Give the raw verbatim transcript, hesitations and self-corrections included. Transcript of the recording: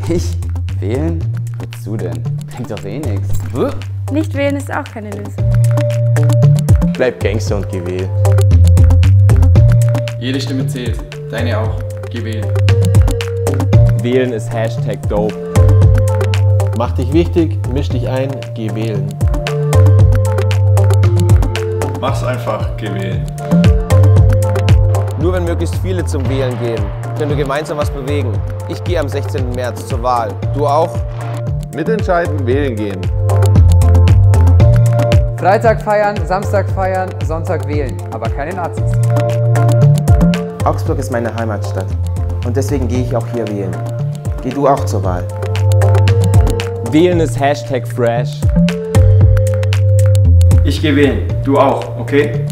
Ich? Wählen? Wozu denn? Bringt doch eh nichts. Nicht wählen ist auch keine Lösung. Bleib Gangster und geh wählen. Jede Stimme zählt. Deine auch. Geh wählen. Wählen ist Hashtag dope. Mach dich wichtig, misch dich ein, geh wählen. Mach's einfach, geh wählen. Nur wenn möglichst viele zum Wählen gehen, können wir gemeinsam was bewegen. Ich gehe am sechzehnten März zur Wahl. Du auch? Mitentscheiden, wählen gehen. Freitag feiern, Samstag feiern, Sonntag wählen, aber keine Nazis. Augsburg ist meine Heimatstadt und deswegen gehe ich auch hier wählen. Geh du auch zur Wahl. Wählen ist Hashtag fresh. Ich gehe wählen. Du auch, okay?